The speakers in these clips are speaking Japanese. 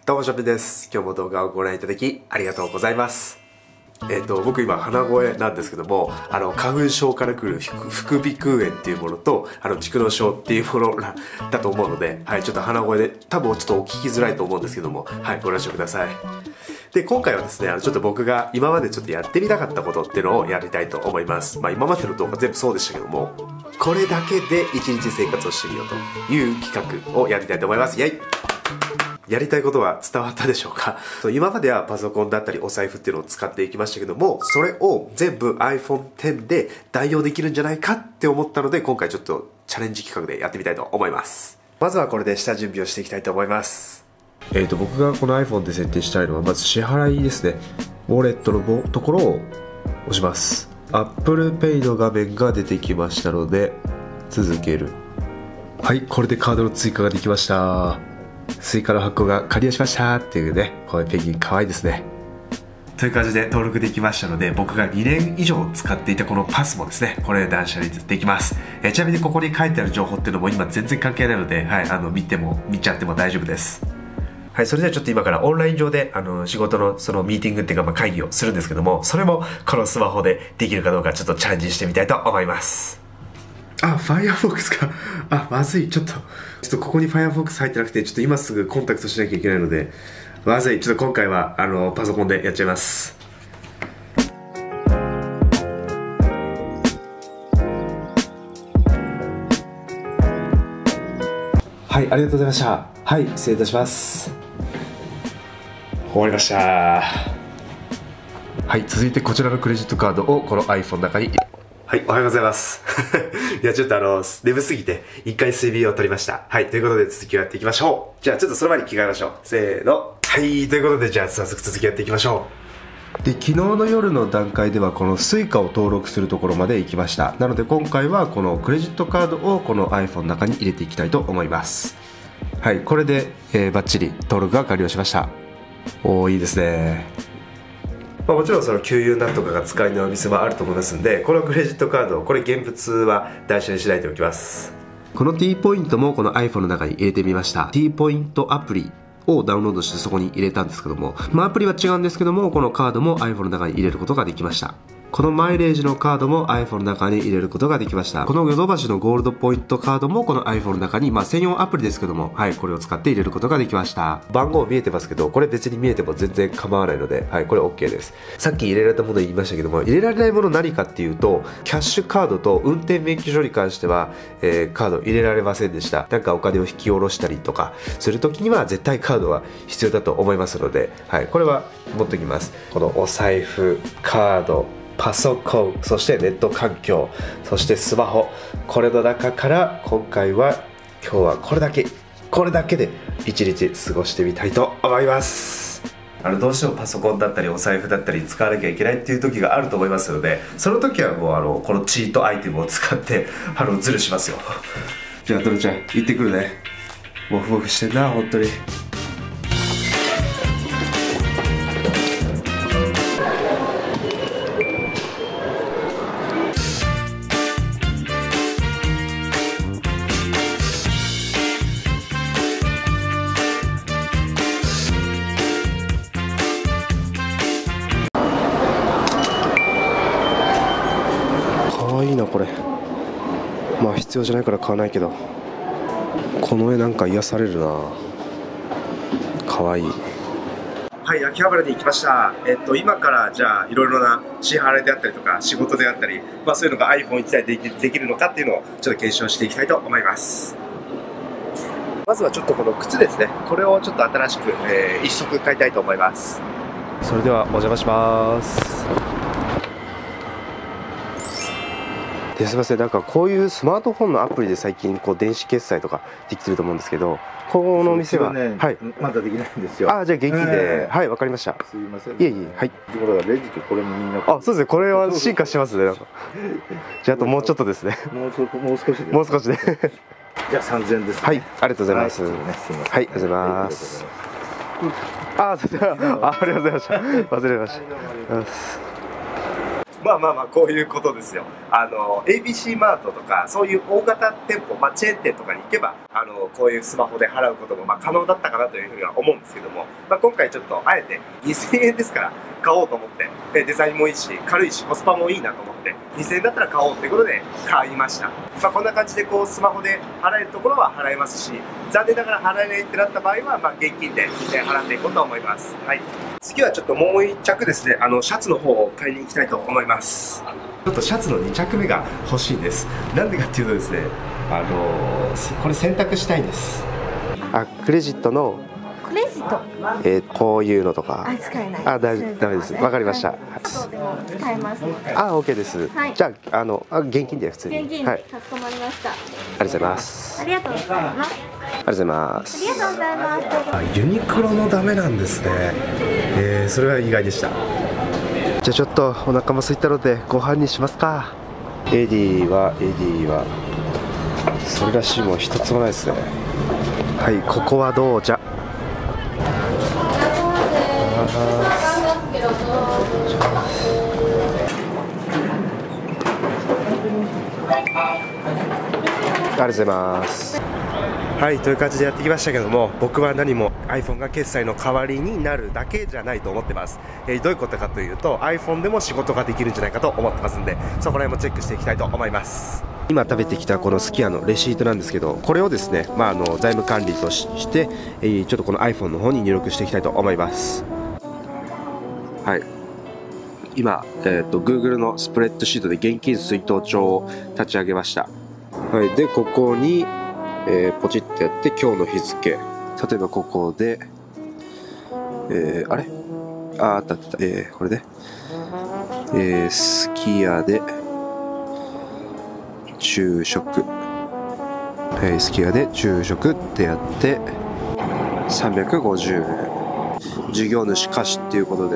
どうもショッピンです。今日も動画をご覧いただきありがとうございます。僕今鼻声なんですけども、花粉症から来る副鼻腔炎っていうものと、蓄膿症っていうものだと思うので、はい、ちょっと鼻声で多分ちょっとお聞きづらいと思うんですけども、はい、ご了承ください。で、今回はですね、ちょっと僕が今までちょっとやってみたかったことっていうのをやりたいと思います。まあ今までの動画全部そうでしたけども、これだけで一日生活をしてみようという企画をやりたいと思います。イェイ！やりたいことは伝わったでしょうか？今まではパソコンだったりお財布っていうのを使っていきましたけども、それを全部 iPhone X で代用できるんじゃないかって思ったので、今回ちょっとチャレンジ企画でやってみたいと思います。まずはこれで下準備をしていきたいと思います。僕がこの iPhone で設定したいのは、まず支払いですね。ウォレットのところを押します。Apple Pay の画面が出てきましたので、続ける。はい、これでカードの追加ができました。スイカの箱が完了しましたっていうね、こういうペンギン可愛いですね。という感じで登録できましたので、僕が2年以上使っていたこのパスもですね、これで断捨離できます。ちなみにここに書いてある情報っていうのも今全然関係ないので、はい、見ちゃっても大丈夫です。はい、それではちょっと今からオンライン上で仕事のそのミーティングっていうか、まあ会議をするんですけども、それもこのスマホでできるかどうかちょっとチャレンジしてみたいと思います。あ、Firefox か。あ、まずい。ちょっとここに Firefox 入ってなくて、ちょっと今すぐコンタクトしなきゃいけないので、まずい。ちょっと今回は、パソコンでやっちゃいます。はい、ありがとうございました。はい、失礼いたします。終わりました。はい、続いてこちらのクレジットカードをこの iPhone の中に。はい、おはようございます。いや、ちょっと眠すぎて、一回睡眠を取りました。はい、ということで続きをやっていきましょう。じゃあ、ちょっとその前に着替えましょう。せーの。はい、ということで、じゃあ、早速続きやっていきましょう。で、昨日の夜の段階では、この Suica を登録するところまで行きました。なので、今回はこのクレジットカードをこの iPhone の中に入れていきたいと思います。はい、これで、バッチリ登録が完了しました。おー、いいですね。まあ、もちろんその給油なんとかが使えないお店もあると思いますんで、このクレジットカード、これ現物は断捨離しないでおきます。この T ポイントもこの iPhone の中に入れてみました。 T ポイントアプリをダウンロードしてそこに入れたんですけども、まあ、アプリは違うんですけども、このカードも iPhone の中に入れることができました。このマイレージのカードも iPhone の中に入れることができました。このヨドバシのゴールドポイントカードもこの iPhone の中に、まあ専用アプリですけども、はい、これを使って入れることができました。番号見えてますけど、これ別に見えても全然構わないので、はい、これ OK です。さっき入れられたもの言いましたけども、入れられないもの何かっていうと、キャッシュカードと運転免許証に関しては、カード入れられませんでした。なんかお金を引き下ろしたりとかするときには絶対カードは必要だと思いますので、はい、これは持っておきます。このお財布、カード、パソコン、そしてネット環境、そしてスマホ、これの中から今日はこれだけで一日過ごしてみたいと思います。どうしてもパソコンだったりお財布だったり使わなきゃいけないっていう時があると思いますので、その時はもうこのチートアイテムを使ってズルしますよ。じゃあトロちゃん行ってくるね。モフモフしてんな本当に。いいなこれ。まあ必要じゃないから買わないけど、この絵なんか癒されるな。かわいい。はい、秋葉原に行きました。今からじゃあいろいろな支払いであったりとか仕事であったり、まあそういうのが iPhone 1台でできるのかっていうのをちょっと検証していきたいと思います。まずはちょっとこの靴ですね、これをちょっと新しく、一足買いたいと思います。それではお邪魔します。すみません、なんかこういうスマートフォンのアプリで最近こう電子決済とかできてると思うんですけど、このお店は、 ね、はい、まだできないんですよ。 あ、じゃあ現金で、はい、わかりました。 すいません。 いえいえ、はい。 ところがレジとこれもみんな。 あ、そうですね、これは進化してますね。なんかじゃああともうちょっとですね。 もう少しで。 もう少しで。 じゃあ3000円ですね。 はい、ありがとうございます。はい、ありがとうございます。あ、ありがとうございました。忘れました。 まあまあまあ、こういうことですよ。ABC マートとか、そういう大型店舗、まあ、チェーン店とかに行けば、こういうスマホで払うことも、まあ、可能だったかなというふうには思うんですけども、まあ、今回ちょっと、あえて2000円ですから、買おうと思って、デザインもいいし、軽いし、コスパもいいなと思って、2000円だったら買おうっていうことで買いました。まあ、こんな感じで、こう、スマホで払えるところは払えますし、残念ながら払えないってなった場合は、まあ、現金で払っていこうと思います。はい。次はちょっともう一着ですね、シャツの方を買いに行きたいと思います。ちょっとシャツの2着目が欲しいんです。なんでかっていうとですね、これ選択したいんです。クレジットのクレジット、 こういうのとか使えない。 ダメです。わかりました。 でも使えます。 OK です。 はい、 じゃあ現金で普通に。 現金、 はい、 かしこまりました。ありがとうございます。 ありがとうございます。 ありがとうございます。 ありがとうございます。 ユニクロのダメなんですね。それは意外でした。じゃあちょっとお腹も空いたのでご飯にしますか。エディはそれらしいもん一つもないですね。はい、ここはどうじゃ。ありがとうございます。はい、という感じでやってきましたけども、僕は何も iPhone が決済の代わりになるだけじゃないと思ってます。どういうことかというと iPhone でも仕事ができるんじゃないかと思ってますんで、そこら辺もチェックしていきたいと思います。今食べてきたこのすき家のレシートなんですけど、これをですね、財務管理として、ちょっとこの iPhone の方に入力していきたいと思います。はい、今、Google のスプレッドシートで現金出納帳を立ち上げました。はい、でここにポチッとやって今日の日付、例えばここで、あった、これで、すき家で昼食、すき家で昼食ってやって350円、事業主貸しっていうことで、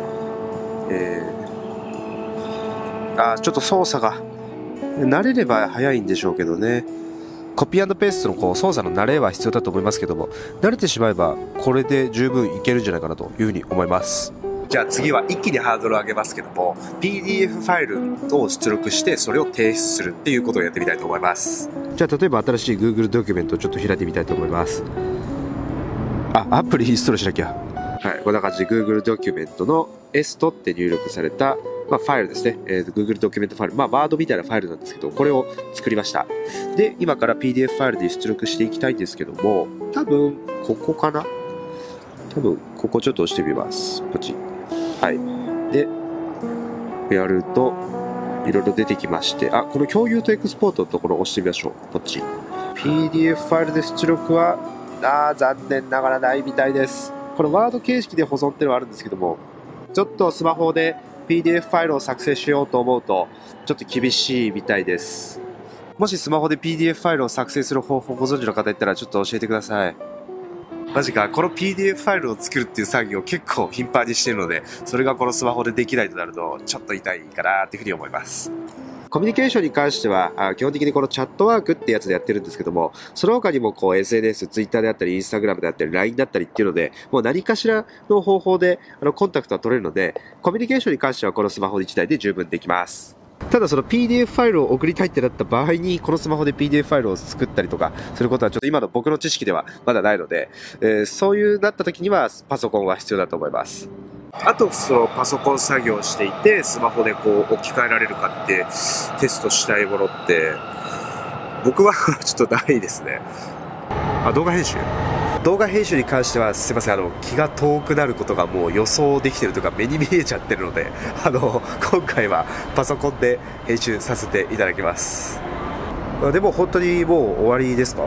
ちょっと操作が慣れれば早いんでしょうけどね。コピー&ペーストの操作の慣れは必要だと思いますけども、慣れてしまえばこれで十分いけるんじゃないかなというふうに思います。じゃあ次は一気にハードルを上げますけども、 PDF ファイルを出力してそれを提出するっていうことをやってみたいと思います。じゃあ例えば新しい Google ドキュメントをちょっと開いてみたいと思います。アプリインストールしなきゃ。はい、こんな感じで Google ドキュメントの EST って入力されたファイルですね。Google ドキュメントファイル。ワードみたいなファイルなんですけど、これを作りました。で、今から PDF ファイルで出力していきたいんですけども、多分、ここかな？ここちょっと押してみます。ポチ。はい。で、やると、いろいろ出てきまして、この共有とエクスポートのところを押してみましょう。ポチ。PDF ファイルで出力は、残念ながらないみたいです。このワード形式で保存っていうのはあるんですけども、ちょっとスマホでPDF ファイルを作成しようと思うとちょっと厳しいみたいです。もしスマホで PDF ファイルを作成する方法をご存知の方いたらちょっと教えてください。マジか、この PDF ファイルを作るっていう作業を結構頻繁にしているので、それがこのスマホでできないとなるとちょっと痛いかなっていうふうに思います。コミュニケーションに関しては基本的にこのチャットワークってやつでやってるんですけども、その他にもSNS、Twitter であったり Instagram であったり LINE だったりっていうので、もう何かしらの方法でコンタクトは取れるので、コミュニケーションに関してはこのスマホ1台で十分できます。ただその PDF ファイルを送りたいってなった場合に、このスマホで PDF ファイルを作ったりとかすることはちょっと今の僕の知識ではまだないので、そういうなった時にはパソコンは必要だと思います。あとそのパソコン作業をしていてスマホで置き換えられるかってテストしたいものって僕はちょっとないですね。動画編集に関してはすいません、気が遠くなることがもう予想できてるとか目に見えちゃってるので、今回はパソコンで編集させていただきます。でも本当にもう終わりですか？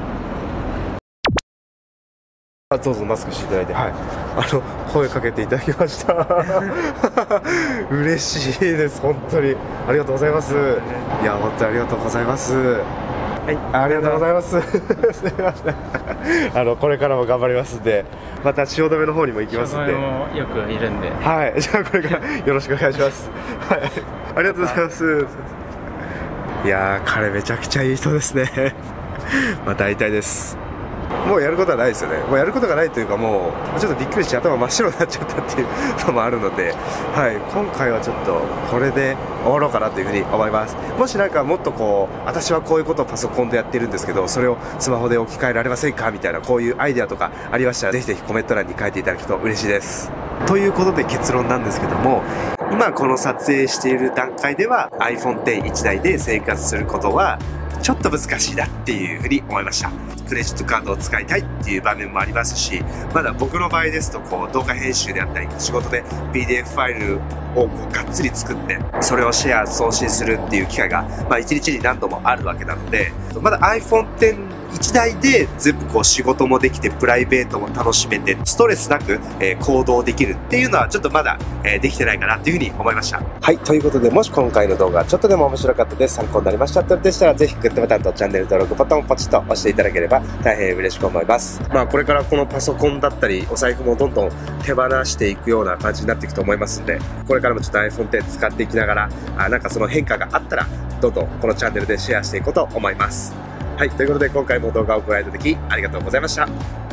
どうぞマスクしていただいて、はい、声かけていただきました嬉しいです、本当にありがとうございます。いや本当にありがとうございます。はい、ありがとうございますすみません、これからも頑張りますんで、また汐留の方にも行きますんで、 汐留もよくいるんで、 はい、じゃあこれからよろしくお願いしますはい、ありがとうございます。いやー、彼めちゃくちゃいい人ですねまた会いたいです。 もうやることはないですよね。もうやることがないというか、もうちょっとびっくりして頭真っ白になっちゃったっていうのもあるので、はい、今回はちょっとこれで終わろうかなというふうに思います。もしなんかもっとこう、私はこういうことをパソコンでやってるんですけど、それをスマホで置き換えられませんかみたいな、こういうアイデアとかありましたら、ぜひぜひコメント欄に書いていただくと嬉しいです。ということで結論なんですけども、今この撮影している段階では iPhone X1 台で生活することはちょっと難しいなっていうふうに思いました。クレジットカードを使いたいっていう場面もありますし、まだ僕の場合ですとこう動画編集であったり仕事で PDF ファイルをこうがっつり作ってそれをシェア送信するっていう機会が1日に何度もあるわけなので、まだ iPhone X1 台で全部こう仕事もできてプライベートも楽しめてストレスなく行動できるっていうのはちょっとまだできてないかなっていうふうに思いました。はい、ということでもし今回の動画ちょっとでも面白かったです、参考になりましたとでしたら、ぜひグッドボタンとチャンネル登録ボタンをポチッと押していただければ大変嬉しく思います。これからこのパソコンだったりお財布もどんどん手放していくような感じになっていくと思いますんで、これからもちょっと iPhone X 使っていきながらなんかその変化があったらどんどんこのチャンネルでシェアしていこうと思います。はい、ということで今回も動画をご覧いただきありがとうございました。